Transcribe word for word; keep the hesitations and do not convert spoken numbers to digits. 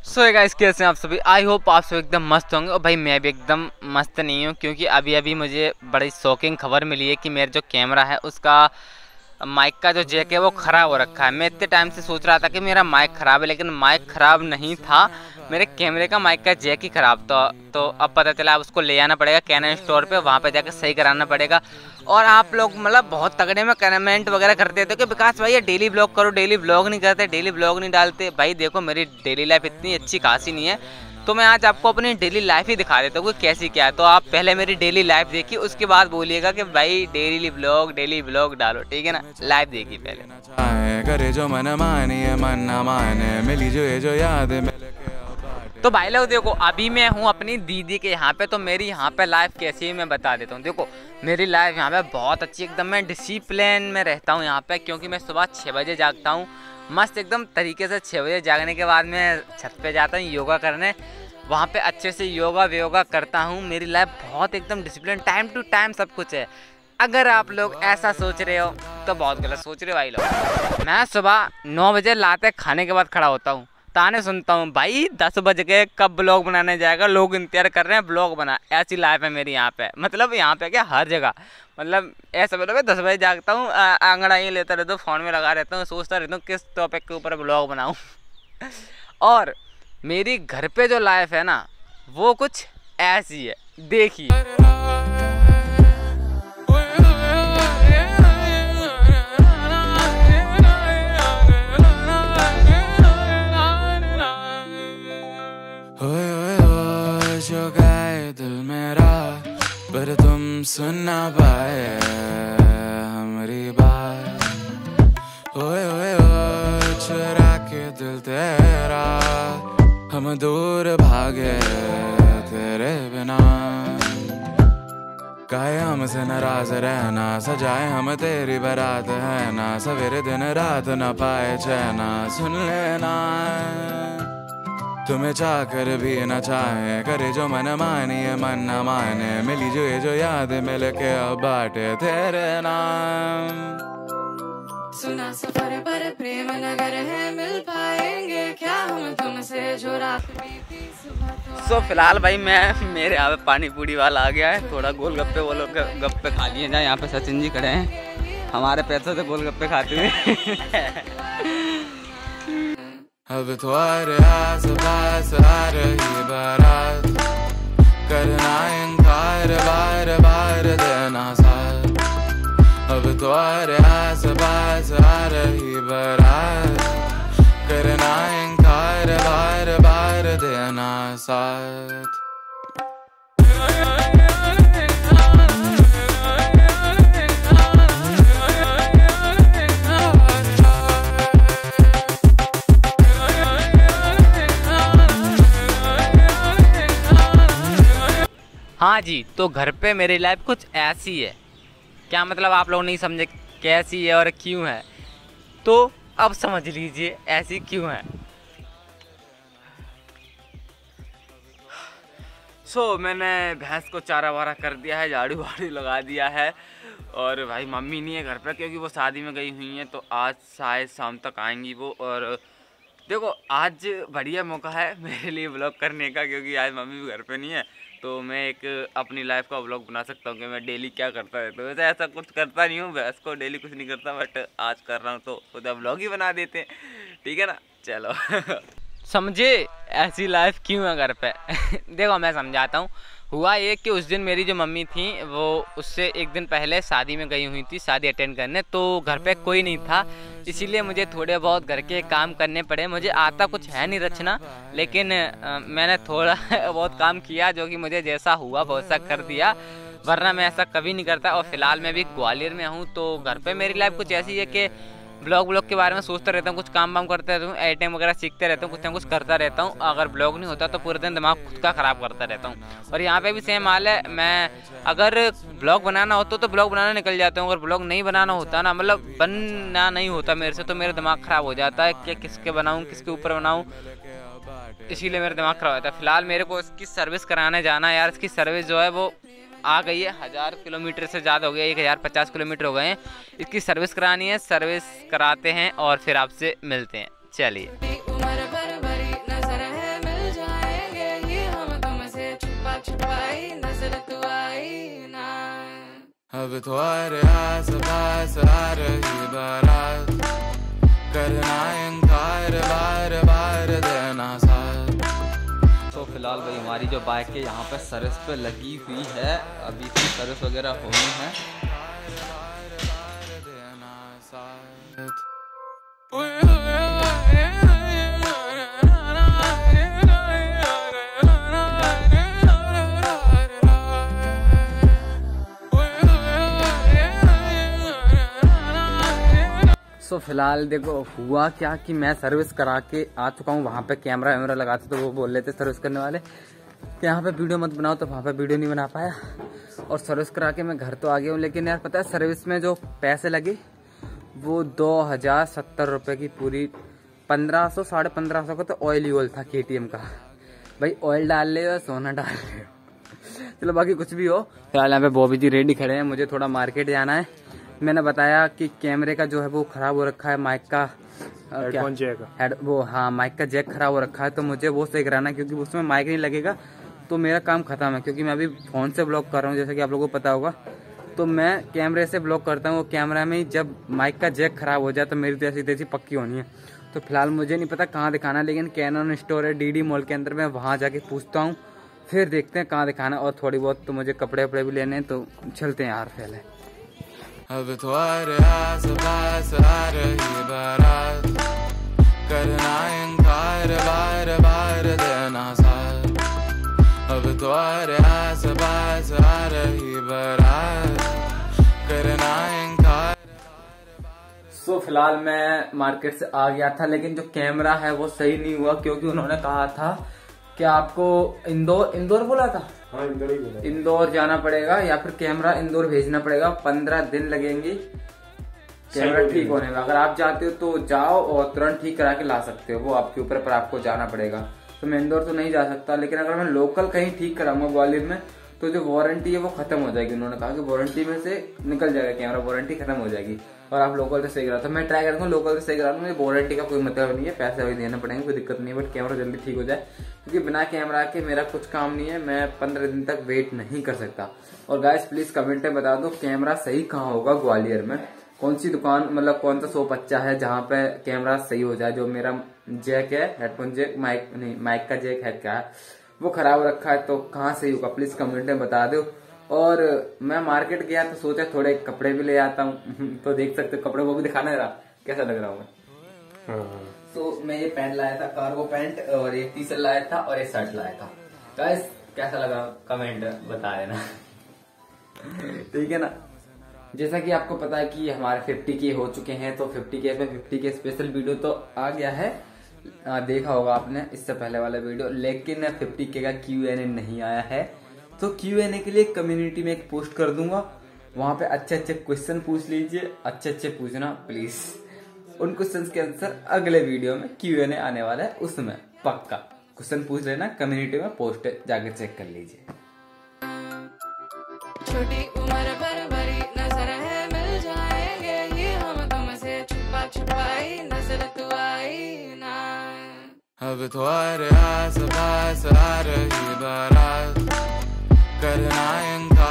So guys, कैसे हैं आप सभी? आई होप आप सब एकदम मस्त होंगे। और भाई मैं भी एकदम मस्त नहीं हूँ, क्योंकि अभी अभी मुझे बड़ी शॉकिंग खबर मिली है कि मेरा जो कैमरा है उसका माइक का जो जैक है वो ख़राब हो रखा है। मैं इतने टाइम से सोच रहा था कि मेरा माइक ख़राब है, लेकिन माइक ख़राब नहीं था, मेरे कैमरे का माइक का जैक ही ख़राब था। तो अब पता चला अब उसको ले आना पड़ेगा कैनन स्टोर पे, वहाँ पे जाकर सही कराना पड़ेगा। और आप लोग मतलब बहुत तगड़े में कमेंट वगैरह करते थे कि विकास भाई ये डेली ब्लॉग करो, डेली ब्लॉग नहीं करते, डेली ब्लॉग नहीं डालते। भाई देखो, मेरी डेली लाइफ इतनी अच्छी खासी नहीं है, तो मैं आज आपको अपनी डेली लाइफ ही दिखा देता हूँ कि कैसी क्या है। तो आप पहले मेरी डेली लाइफ देखिए, उसके बाद बोलिएगा कि भाई डेली ब्लॉग डेली ब्लॉग डालो, ठीक है ना? लाइव देखिए पहले। करे जो मन मानिए मन ना माने, मिली जो ये जो याद मिले। तो भाई लोग देखो, अभी मैं हूँ अपनी दीदी के यहाँ पे। तो मेरी यहाँ पे लाइफ कैसी है मैं बता देता हूँ। देखो मेरी लाइफ यहाँ पे बहुत अच्छी एकदम, मैं डिसिप्लिन में रहता हूँ यहाँ पे, क्योंकि मैं सुबह छः बजे जागता हूँ मस्त एकदम तरीके से। छः बजे जागने के बाद मैं छत पे जाता हूँ योगा करने, वहाँ पे अच्छे से योगा व्योगा करता हूँ। मेरी लाइफ बहुत एकदम डिसिप्लिन, टाइम टू टाइम सब कुछ है। अगर आप लोग ऐसा सोच रहे हो तो बहुत गलत सोच रहे हो भाई लोग। मैं सुबह नौ बजे लाते खाने के बाद खड़ा होता हूँ, ताने सुनता हूँ भाई दस बज गए, कब ब्लॉग बनाने जाएगा, लोग इंतजार कर रहे हैं ब्लॉग बना। ऐसी लाइफ है मेरी यहाँ पे, मतलब यहाँ पे क्या हर जगह, मतलब ऐसा मतलब दस बजे जागता हूँ, आंगड़ाई लेता रहता हूँ, फ़ोन में लगा रहता हूँ, सोचता रहता हूँ किस टॉपिक के ऊपर ब्लॉग बनाऊँ। और मेरी घर पे जो लाइफ है ना वो कुछ ऐसी है, देखिए। जो गाए दिल मेरा पर तुम सुन ना पाए हमारी बात। ओए ओए ओए चुरा के दिल तेरा, हम दूर भागे तेरे बिना। काहे हमसे नाराज रहना, सजाए हम तेरी बारात है ना, सवेरे दिन रात ना पाए चैना। सुन लेना तुम्हें चाह कर भी न चाहे, करे जो मन मानिए मन न माने, मिली जो ये जो याद मिल के अब बाटे तेरे नाम। सुना सफर पर प्रेम नगर है, मिल पाएंगे क्या हम तुमसे जो रात बीती सुबह तो। सो फिलहाल भाई मैं मेरे यहाँ पे पानी पूरी वाला आ गया है, थोड़ा गोलगप्पे वो लोग गप्पे खा लिए जाए। यहाँ पे सचिन जी खड़े हैं, हमारे पैसों से गोलगप्पे खाते हुए। अब तुम्हारे आस पास आ रही बारात, करना इनकार बार बार देना साथ। अब तुम्हारे आस पास आ रही बारात, करना इनकार बार बार देना साथ। हाँ जी, तो घर पे मेरी लाइफ कुछ ऐसी है। क्या मतलब आप लोग नहीं समझे कैसी है और क्यों है, तो अब समझ लीजिए ऐसी क्यों है। सो so, मैंने भैंस को चारा वारा कर दिया है, झाड़ू वाड़ू लगा दिया है। और भाई मम्मी नहीं है घर पे, क्योंकि वो शादी में गई हुई हैं, तो आज शायद शाम तक आएंगी वो। और देखो आज बढ़िया मौका है मेरे लिए व्लॉग करने का, क्योंकि आज मम्मी भी घर पे नहीं है, तो मैं एक अपनी लाइफ का व्लॉग बना सकता हूँ कि मैं डेली क्या करता रहता हूँ। वैसे ऐसा कुछ करता नहीं हूँ, भैंस को डेली कुछ नहीं करता, बट आज कर रहा हूँ तो उधर व्लॉग ही बना देते हैं, ठीक है ना? चलो। समझे ऐसी लाइफ क्यों है घर पे? देखो मैं समझाता हूँ। हुआ ये कि उस दिन मेरी जो मम्मी थी वो उससे एक दिन पहले शादी में गई हुई थी, शादी अटेंड करने, तो घर पे कोई नहीं था, इसीलिए मुझे थोड़े बहुत घर के काम करने पड़े। मुझे आता कुछ है नहीं रचना, लेकिन आ, मैंने थोड़ा बहुत काम किया, जो कि मुझे जैसा हुआ बहुत सा कर दिया, वरना मैं ऐसा कभी नहीं करता। और फिलहाल मैं भी ग्वालियर में हूँ, तो घर पे मेरी लाइफ कुछ ऐसी है कि ब्लॉग ब्लॉग के बारे में सोचता रहता हूँ, कुछ काम वाम करते रहता हूँ, एडिटिंग वगैरह सीखते रहता हूँ, कुछ ना कुछ करता रहता हूँ। अगर ब्लॉग नहीं होता तो पूरे दिन दिमाग खुद का ख़राब करता रहता हूँ। और यहाँ पे भी सेम हाल है, मैं अगर ब्लॉग बनाना होता तो ब्लॉग बनाना निकल जाता हूँ, अगर ब्लॉग नहीं बनाना होता ना, मतलब बनना नहीं होता मेरे से, तो मेरा दिमाग ख़राब हो जाता है कि किसके बनाऊँ, किसके ऊपर बनाऊँ, इसीलिए मेरा दिमाग ख़राब होता है। फिलहाल मेरे को इसकी सर्विस कराने जाना है यार। इसकी सर्विस जो है वो आ गई है, हज़ार किलोमीटर से ज़्यादा हो गया, एक हज़ार पचास किलोमीटर हो गए हैं। इसकी सर्विस करानी है, सर्विस कराते हैं और फिर आपसे मिलते हैं। चलिए। अब तो अरे आस पास आ रही बारात, करना इनकार बार बार देना साथ। तो फिलहाल भाई हमारी जो बाइक है यहाँ पे सर्विस पे लगी हुई है, अभी इसकी सर्विस वगैरह होनी है। सो so, फिलहाल देखो हुआ क्या कि मैं सर्विस करा के आ चुका हूँ वहाँ पे, कैमरा वैमरा लगाते तो वो बोल रहे थे सर्विस करने वाले कि यहाँ पे वीडियो मत बनाओ, तो वहाँ पे वीडियो नहीं बना पाया और सर्विस करा के मैं घर तो आ गया हूँ। लेकिन यार पता है सर्विस में जो पैसे लगे वो दो हज़ार सत्तर रुपये की पूरी, पंद्रह सौ साढ़े पंद्रह सौ का तो ऑयल ही ऑयल था के टी एम का। भाई ऑयल डाल ले या सोना डाल ले, चलो बाकी कुछ भी हो। फिलहाल यहाँ पे बॉबी जी रेडी खड़े हैं, मुझे थोड़ा मार्केट जाना है। मैंने बताया कि कैमरे का जो है वो खराब हो रखा है, माइक का हेडफोन जैक हेड वो हाँ माइक का जैक खराब हो रखा है, तो मुझे वो सही कराना है क्योंकि उसमें माइक नहीं लगेगा तो मेरा काम खत्म है। क्योंकि मैं अभी फ़ोन से ब्लॉग कर रहा हूँ जैसे कि आप लोगों को पता होगा, तो मैं कैमरे से ब्लॉग करता हूँ। वो कैमरा में ही जब माइक का जैक खराब हो जाए तो मेरी तो ऐसी तैसी पक्की होनी है। तो फिलहाल मुझे नहीं पता कहाँ दिखाना, लेकिन कैनन स्टोर है डी डी मॉल के अंदर, मैं वहाँ जाके पूछता हूँ, फिर देखते हैं कहाँ दिखाना। और थोड़ी बहुत तो मुझे कपड़े वपड़े भी लेने हैं, तो चलते हैं यार पहले। अब तो अरे आस पास आ रही बारात, करना इनकार बार बार देना साथ। अब तो अरे आस पास आ रही बारात, करना इनकार। सो so, फिलहाल मैं मार्केट से आ गया था, लेकिन जो कैमरा है वो सही नहीं हुआ क्योंकि उन्होंने कहा था कि आपको इंदौर इंदौर बोला था हाँ, इंदौर ही बोला। इंदौर जाना पड़ेगा या फिर कैमरा इंदौर भेजना पड़ेगा, पंद्रह दिन लगेंगे कैमरा ठीक होने में। अगर आप जाते हो तो जाओ और तुरंत ठीक करा के ला सकते हो, वो आपके ऊपर, पर आपको जाना पड़ेगा। तो मैं इंदौर तो नहीं जा सकता, लेकिन अगर मैं लोकल कहीं ठीक कराऊंगा ग्वालियर में तो जो वारंटी है वो खत्म हो जाएगी। उन्होंने कहा कि वारंटी में से निकल जाएगा कैमरा, वारंटी खत्म हो जाएगी और आप लोकल से सही करा। तो मैं ट्राई करूंगा लोकल से सही करा लूँ, मुझे वारंटी का कोई मतलब नहीं है, पैसे वही देना पड़ेंगे, कोई दिक्कत नहीं है, बट कैमरा जल्दी ठीक हो जाए। क्योंकि बिना कैमरा के मेरा कुछ काम नहीं है, मैं पंद्रह दिन तक वेट नहीं कर सकता। और गाइस प्लीज कमेंट में बता दो कैमरा सही कहाँ होगा ग्वालियर में, कौन सी दुकान, मतलब कौन सा शॉप अच्छा है जहाँ पे कैमरा सही हो जाए। जो मेरा जैक है, हेडफोन जैक, माइक नहीं माइक का जैक है क्या है वो खराब रखा है, तो कहाँ सही होगा प्लीज कमेंट में बता दो। और मैं मार्केट गया तो सोचा थोड़े कपड़े भी ले आता हूँ, तो देख सकते हो कपड़े वो भी दिखाना जरा कैसा लग रहा हूँ मैं। तो मैं ये पैंट लाया था, कार्गो पैंट, और ये टी शर्ट लाया था और ये शर्ट लाया था। गाइस कैसा लगा कमेंट बता देना ठीक है ना। जैसा कि आपको पता है कि हमारे पचास के हो चुके हैं, तो पचास के में पचास के स्पेशल वीडियो तो आ गया है, आ, देखा होगा आपने इससे पहले वाला वीडियो, लेकिन पचास के का क्यू एन ए नहीं आया है। तो क्यू एन ए के लिए कम्युनिटी में एक पोस्ट कर दूंगा, वहां पे अच्छे अच्छे क्वेश्चन पूछ लीजिए, अच्छे अच्छे पूछना प्लीज। उन क्वेश्चंस के आंसर अगले वीडियो में क्यू एन ए आने वाला है, उसमें पक्का क्वेश्चन पूछ लेना, कम्युनिटी में पोस्ट है, जाके चेक कर लीजिए। छोटी उम्र पर भरी नजर है, मिल जाएंगे ये हम तुमसे, छुपा छुपाई नजर तू आई ना। अब तो अरे आस पास आ रही बारात, करना इनकार